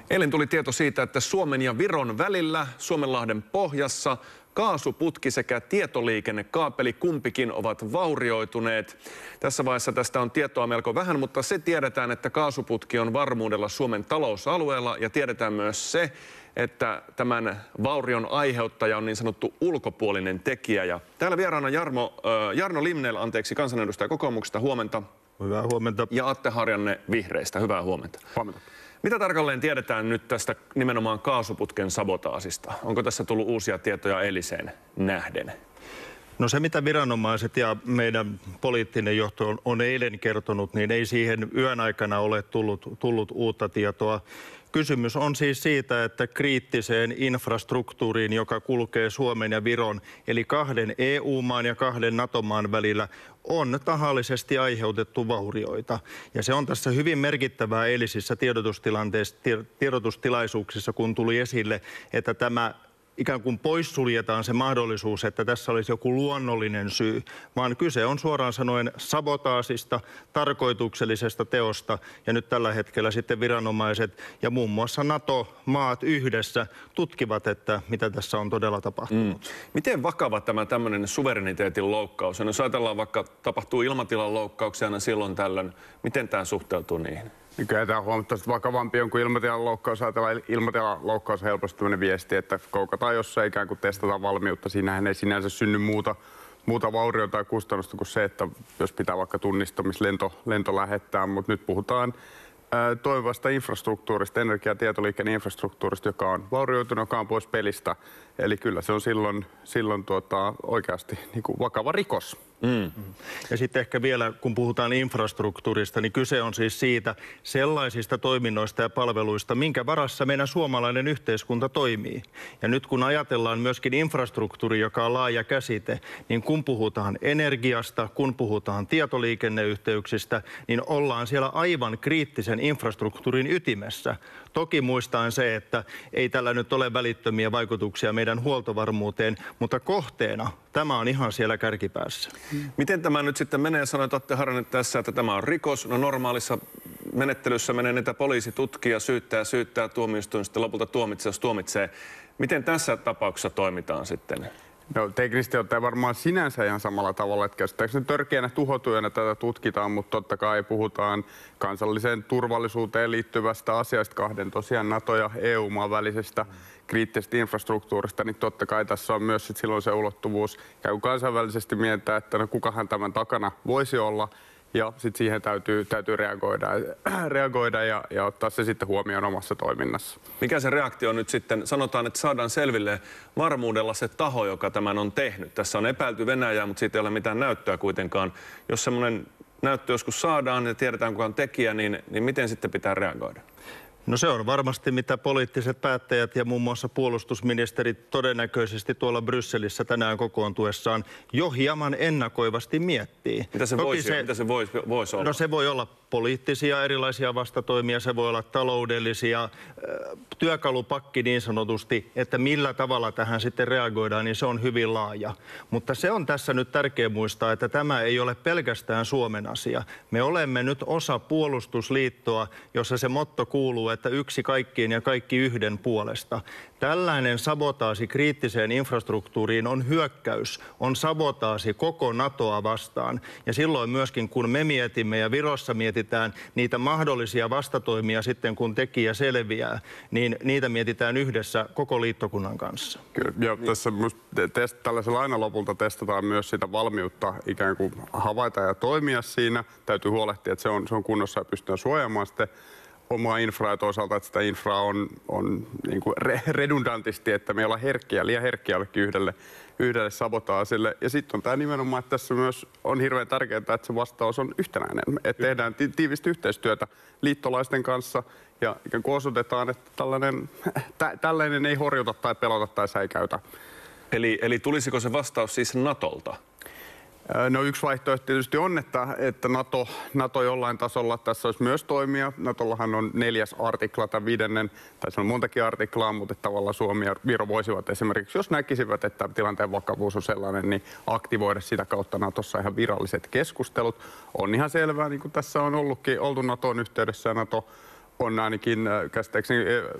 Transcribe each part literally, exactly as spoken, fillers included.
Eilen tuli tieto siitä, että Suomen ja Viron välillä Suomenlahden pohjassa kaasuputki sekä tietoliikennekaapeli kumpikin ovat vaurioituneet. Tässä vaiheessa tästä on tietoa melko vähän, mutta se tiedetään, että kaasuputki on varmuudella Suomen talousalueella ja tiedetään myös se, että tämän vaurion aiheuttaja on niin sanottu ulkopuolinen tekijä. Ja täällä vieraana Jarmo, äh, Jarno Limnell, anteeksi, kansanedustaja kokoomuksesta, huomenta. Hyvää huomenta. Ja Atte Harjanne Vihreistä, hyvää huomenta. Huomenta. Mitä tarkalleen tiedetään nyt tästä nimenomaan kaasuputken sabotaasista? Onko tässä tullut uusia tietoja eiliseen nähden? No se, mitä viranomaiset ja meidän poliittinen johto on, on eilen kertonut, niin ei siihen yön aikana ole tullut, tullut uutta tietoa. Kysymys on siis siitä, että kriittiseen infrastruktuuriin, joka kulkee Suomen ja Viron, eli kahden E U-maan ja kahden NATO-maan välillä, on tahallisesti aiheutettu vaurioita. Ja se on tässä hyvin merkittävää eilisissä tiedotustilaisuuksissa, kun tuli esille, että tämä ikään kuin poissuljetaan se mahdollisuus, että tässä olisi joku luonnollinen syy, vaan kyse on suoraan sanoen sabotaasista, tarkoituksellisesta teosta, ja nyt tällä hetkellä sitten viranomaiset ja muun muassa NATO-maat yhdessä tutkivat, että mitä tässä on todella tapahtunut. Mm. Miten vakava tämä tämmöinen suvereniteetin loukkaus on? Jos ajatellaan, vaikka tapahtuu ilmatilan loukkauksia aina silloin tällöin, miten tämä suhteutuu niihin? Kyllä tämä on huomattavasti vakavampi on kuin ilmatilan loukkaus. Ajatellaan, ilmatilan loukkaus on helposti tämmöinen viesti, että koukataan jossain ikään kuin testataan valmiutta. Siinähän ei sinänsä synny muuta, muuta vauriota tai kustannusta kuin se, että jos pitää vaikka tunnistamislento lento lähettää. Mutta nyt puhutaan ää, toimivasta infrastruktuurista, energia- ja tietoliikenneinfrastruktuurista, joka on vaurioitunut, joka on pois pelistä. Eli kyllä se on silloin, silloin tuota, oikeasti niin kuin vakava rikos. Mm. Ja sitten ehkä vielä, kun puhutaan infrastruktuurista, niin kyse on siis siitä sellaisista toiminnoista ja palveluista, minkä varassa meidän suomalainen yhteiskunta toimii. Ja nyt kun ajatellaan myöskin infrastruktuuri, joka on laaja käsite, niin kun puhutaan energiasta, kun puhutaan tietoliikenneyhteyksistä, niin ollaan siellä aivan kriittisen infrastruktuurin ytimessä. Toki muistaen se, että ei tällä nyt ole välittömiä vaikutuksia meidän huoltovarmuuteen, mutta kohteena tämä on ihan siellä kärkipäässä. Miten tämä nyt sitten menee? Sanoit Atte Harjanne tässä, että tämä on rikos. No normaalissa menettelyssä menee niitä poliisi tutkii, syyttää, syyttää, tuomioistuin sitten lopulta tuomitsee, jos tuomitsee. Miten tässä tapauksessa toimitaan sitten? No teknisesti ottaen varmaan sinänsä ihan samalla tavalla, että käsittääkseni törkeänä tuhotujana tätä tutkitaan, mutta totta kai puhutaan kansalliseen turvallisuuteen liittyvästä asiasta, kahden tosiaan NATO- ja E U-maan välisestä kriittisestä infrastruktuurista, niin totta kai tässä on myös sit silloin se ulottuvuus, käy kansainvälisesti mietitään, että no kukahan tämän takana voisi olla, ja sitten siihen täytyy, täytyy reagoida, reagoida ja, ja ottaa se sitten huomioon omassa toiminnassa. Mikä se reaktio on nyt sitten? Sanotaan, että saadaan selville varmuudella se taho, joka tämän on tehnyt. Tässä on epäilty Venäjää, mutta siitä ei ole mitään näyttöä kuitenkaan. Jos semmoinen näyttö joskus saadaan ja tiedetään, kuka on tekijä, niin, niin miten sitten pitää reagoida? No se on varmasti, mitä poliittiset päättäjät ja muun muassa puolustusministerit todennäköisesti tuolla Brysselissä tänään kokoontuessaan jo hieman ennakoivasti miettii. Mitä se, voisi, se, mitä se voisi, voisi olla? No se voi olla poliittisia erilaisia vastatoimia, se voi olla taloudellisia, työkalupakki niin sanotusti, että millä tavalla tähän sitten reagoidaan, niin se on hyvin laaja. Mutta se on tässä nyt tärkeä muistaa, että tämä ei ole pelkästään Suomen asia. Me olemme nyt osa puolustusliittoa, jossa se motto kuuluu, että yksi kaikkien ja kaikki yhden puolesta. Tällainen sabotaasi kriittiseen infrastruktuuriin on hyökkäys, on sabotaasi koko NATOa vastaan. Ja silloin myöskin, kun me mietimme ja Virossa mietitään niitä mahdollisia vastatoimia sitten, kun tekijä selviää, niin niitä mietitään yhdessä koko liittokunnan kanssa. Kyllä, ja tässä test, tällaisella aina lopulta testataan myös sitä valmiutta ikään kuin havaita ja toimia siinä. Täytyy huolehtia, että se on, se on kunnossa ja pystytään suojaamaan sitten omaa infraa ja toisaalta, että sitä infraa on, on niin kuin re, redundantisti, että me ollaan herkkiä, liian herkkiä jollekin yhdelle, yhdelle sabotaasille. Ja sitten on tämä nimenomaan, että tässä myös on hirveän tärkeää, että se vastaus on yhtenäinen. Että tehdään ti- tiivistä yhteistyötä liittolaisten kanssa ja ikään kuin osoitetaan, että tällainen, tä, tällainen ei horjuta tai pelota tai säikäytä. Eli, eli tulisiko se vastaus siis NATOlta? No yksi vaihtoehto tietysti on, että, että NATO, NATO jollain tasolla tässä olisi myös toimia. NATOllahan on neljäs artikla tai viidennen, tai se on montakin artiklaa, mutta tavallaan Suomi ja Viro voisivat esimerkiksi, jos näkisivät, että tilanteen vakavuus on sellainen, niin aktivoida sitä kautta NATOssa ihan viralliset keskustelut. On ihan selvää, niin kuin tässä on ollutkin, oltu NATOn yhteydessä ja NATO on ainakin käsittääkseni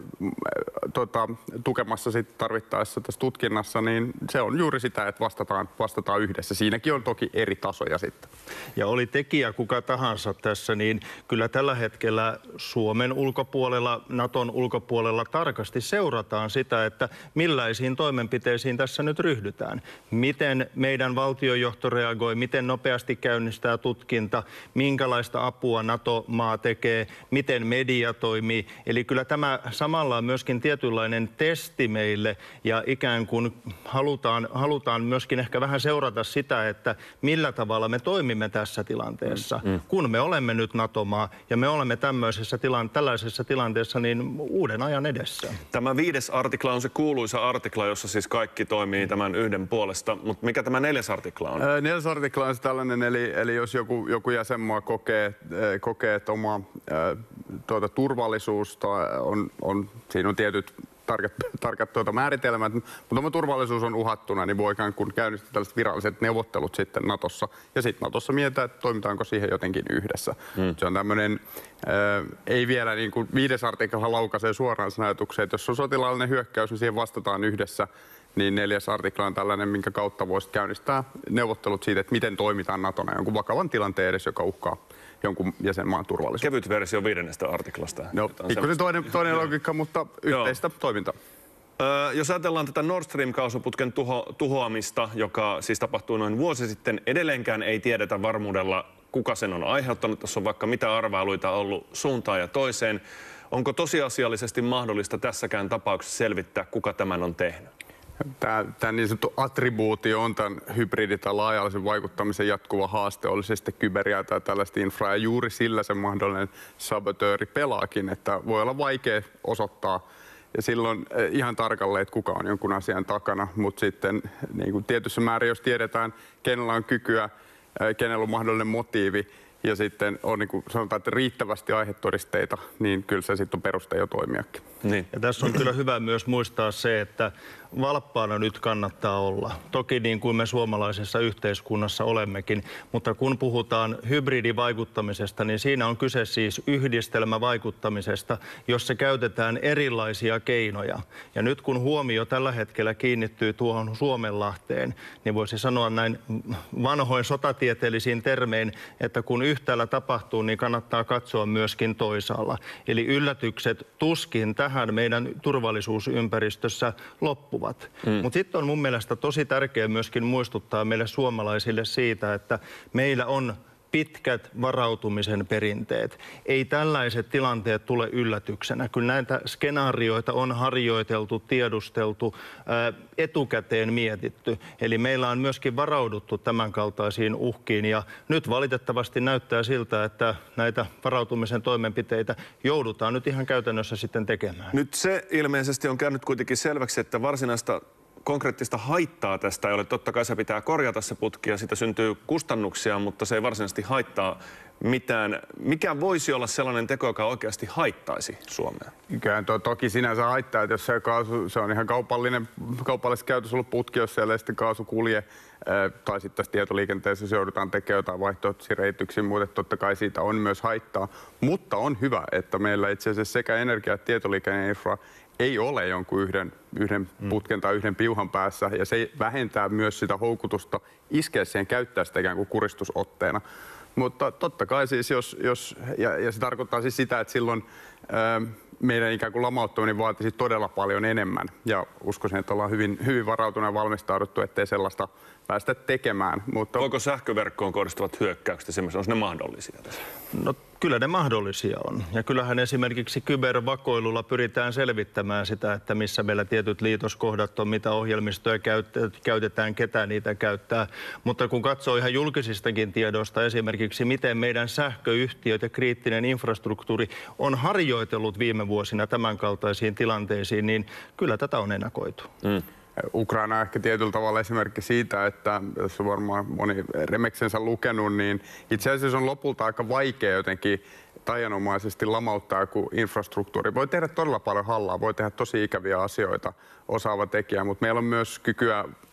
tota, tukemassa sit tarvittaessa tässä tutkinnassa, niin se on juuri sitä, että vastataan, vastataan yhdessä. Siinäkin on toki eri tasoja sitten. Ja oli tekijä kuka tahansa tässä, niin kyllä tällä hetkellä Suomen ulkopuolella, Naton ulkopuolella tarkasti seurataan sitä, että millaisiin toimenpiteisiin tässä nyt ryhdytään. Miten meidän valtiojohto reagoi, miten nopeasti käynnistää tutkinta, minkälaista apua NATO-maa tekee, miten media toimii. Eli kyllä tämä samalla on myöskin tietynlainen testi meille ja ikään kuin halutaan, halutaan myöskin ehkä vähän seurata sitä, että millä tavalla me toimimme tässä tilanteessa. Mm. Kun me olemme nyt NATO-maa ja me olemme tämmöisessä tilan, tällaisessa tilanteessa niin uuden ajan edessä. Tämä viides artikla on se kuuluisa artikla, jossa siis kaikki toimii tämän yhden puolesta, mutta mikä tämä neljäs artikla on? Ää, neljäs artikla on tällainen, eli, eli jos joku, joku jäsenmaa kokee, kokee että oma ää, tuota, turvallisuus on, on, siinä on tietyt tarkat, tarkat tuota määritelmät, mutta oma turvallisuus on uhattuna, niin voi ikään kuin käynnistää tällaiset viralliset neuvottelut sitten Natossa. Ja sitten Natossa mietitään, että toimitaanko siihen jotenkin yhdessä. Mm. Se on tämmöinen, äh, ei vielä niin kuin viides artikla laukaisee suoraan sen ajatuksen, että jos on sotilaallinen hyökkäys, niin siihen vastataan yhdessä. Niin neljäs artikla on tällainen, minkä kautta voisi käynnistää neuvottelut siitä, että miten toimitaan Natona jonkun vakavan tilanteen edessä, joka uhkaa jonkun jäsenmaan turvallisuutta. Kevyt versio viidennestä artiklasta. No, pikkuisen toinen, toinen logiikka, mutta yhteistä toimintaa. Öö, jos ajatellaan tätä Nord Stream-kaasuputken tuho, tuhoamista, joka siis tapahtui noin vuosi sitten, edelleenkään ei tiedetä varmuudella, kuka sen on aiheuttanut. Tässä on vaikka mitä arvailuita ollut suuntaan ja toiseen. Onko tosiasiallisesti mahdollista tässäkään tapauksessa selvittää, kuka tämän on tehnyt? Tämä, tämä niin sanottu attribuutio on tämän hybridi- tai laaja-alaisen vaikuttamisen jatkuva haaste, oli se sitten kyberiä tai tällaista infraa, ja juuri sillä se mahdollinen sabotööri pelaakin, että voi olla vaikea osoittaa ja silloin ihan tarkalleen, että kuka on jonkun asian takana, mutta sitten niin kuin tietyssä määrin, jos tiedetään, kenellä on kykyä, kenellä on mahdollinen motiivi, ja sitten on niin kuin sanotaan, että riittävästi aihetodisteita, niin kyllä se sitten on peruste jo toimiakin. Niin. Ja tässä on kyllä hyvä myös muistaa se, että valppaana nyt kannattaa olla. Toki niin kuin me suomalaisessa yhteiskunnassa olemmekin, mutta kun puhutaan hybridivaikuttamisesta, niin siinä on kyse siis yhdistelmävaikuttamisesta, jossa käytetään erilaisia keinoja. Ja nyt kun huomio tällä hetkellä kiinnittyy tuohon Suomenlahteen, niin voisi sanoa näin vanhoin sotatieteellisiin termein, että kun yhtäällä tapahtuu, niin kannattaa katsoa myöskin toisaalla. Eli yllätykset tuskin tähän meidän turvallisuusympäristössä loppuvat. Mm. Mutta sitten on mun mielestä tosi tärkeää myöskin muistuttaa meille suomalaisille siitä, että meillä on pitkät varautumisen perinteet. Ei tällaiset tilanteet tule yllätyksenä. Kyllä näitä skenaarioita on harjoiteltu, tiedusteltu, ää, etukäteen mietitty. Eli meillä on myöskin varauduttu tämänkaltaisiin uhkiin. Ja nyt valitettavasti näyttää siltä, että näitä varautumisen toimenpiteitä joudutaan nyt ihan käytännössä sitten tekemään. Nyt se ilmeisesti on käynyt kuitenkin selväksi, että varsinaista konkreettista haittaa tästä ei ole. Totta kai se pitää korjata se putki ja siitä syntyy kustannuksia, mutta se ei varsinaisesti haittaa mitään. Mikä voisi olla sellainen teko, joka oikeasti haittaisi Suomea? Kyllähän to, toki sinänsä haittaa, että jos se kaasu, se on ihan kaupallinen, kaupallisessa käytössä ollut putki, jos siellä ei sitten kaasu kulje, ää, tai sitten tässä tietoliikenteessä se joudutaan tekemään jotain vaihtoehtoisia reityksiä, mutta totta kai siitä on myös haittaa. Mutta on hyvä, että meillä itse asiassa sekä energia- että tietoliikenneinfra ei ole jonkun yhden, yhden putken tai yhden piuhan päässä, ja se vähentää myös sitä houkutusta iskeä siihen, käyttää sitä ikään kuin kuristusotteena. Mutta totta kai siis, jos, jos ja, ja se tarkoittaa siis sitä, että silloin ää, meidän ikään kuin lamauttaminen vaatisi todella paljon enemmän, ja uskoisin, että ollaan hyvin, hyvin varautuneet ja valmistauduttu, ettei sellaista päästä tekemään. Mutta voiko sähköverkkoon kohdistuvat hyökkäykset esimerkiksi, onko ne mahdollisia tässä? No kyllä ne mahdollisia on. Ja kyllähän esimerkiksi kybervakoilulla pyritään selvittämään sitä, että missä meillä tietyt liitoskohdat on, mitä ohjelmistoja käytetään, ketä niitä käyttää. Mutta kun katsoo ihan julkisistakin tiedoista esimerkiksi, miten meidän sähköyhtiöt ja kriittinen infrastruktuuri on harjoitellut viime vuosina tämänkaltaisiin tilanteisiin, niin kyllä tätä on ennakoitu. Mm. Ukraina on ehkä tietyllä tavalla esimerkki siitä, että jos on varmaan moni remeksensä lukenut, niin itse asiassa on lopulta aika vaikea jotenkin taianomaisesti lamauttaa joku infrastruktuuri. Voi tehdä todella paljon hallaa, voi tehdä tosi ikäviä asioita, osaava tekijä, mutta meillä on myös kykyä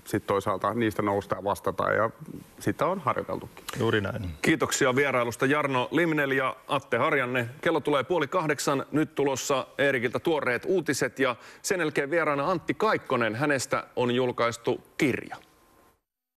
sitten toisaalta niistä nousta ja vastata, ja sitä on harjoiteltukin. Juuri näin. Kiitoksia vierailusta Jarno Limnell ja Atte Harjanne. Kello tulee puoli kahdeksan, nyt tulossa Eerikiltä tuoreet uutiset ja sen jälkeen vieraana Antti Kaikkonen. Hänestä on julkaistu kirja.